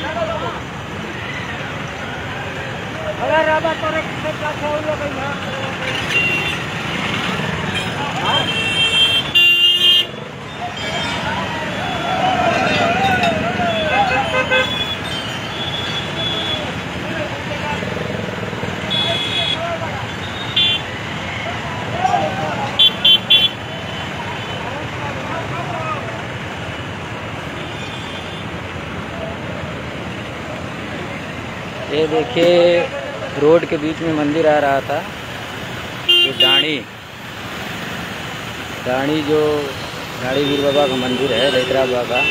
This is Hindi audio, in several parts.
ये देखिए रोड के बीच में मंदिर आ रहा था। ये दाणी जो दाढ़ी वीर बाबा का मंदिर है, लेतरा बाबा का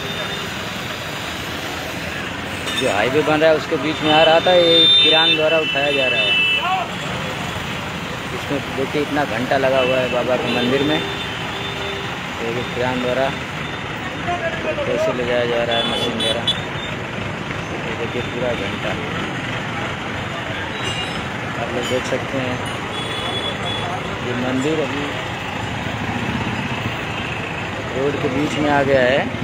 जो हाईवे बन रहा है उसके बीच में आ रहा था। ये किरान द्वारा उठाया जा रहा है। इसमें देखिए इतना घंटा लगा हुआ है बाबा के मंदिर में। देखिए किरान द्वारा कैसे ले जाया जा रहा है मशीन द्वारा। देखिए पूरा घंटा आप लोग देख सकते हैं। ये मंदिर अभी रोड के बीच में आ गया है।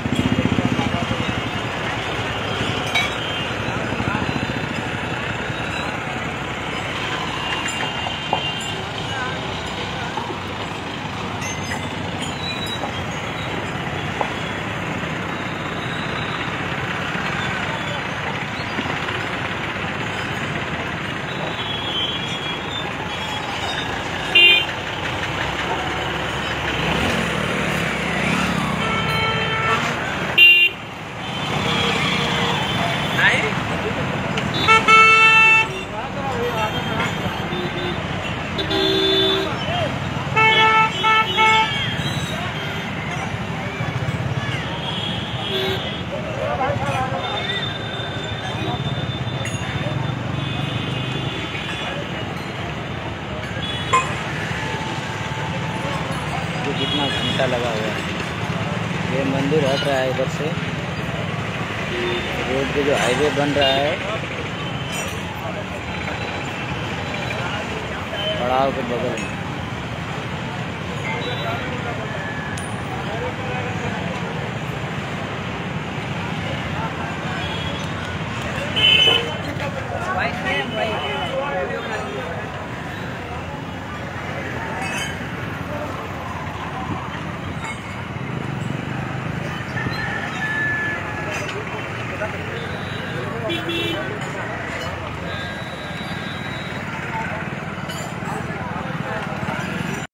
कितना घंटा लगा हुआ है। ये मंदिर हट रहा है इधर से। रोड पे जो हाईवे बन रहा है पड़ाव के बगल में।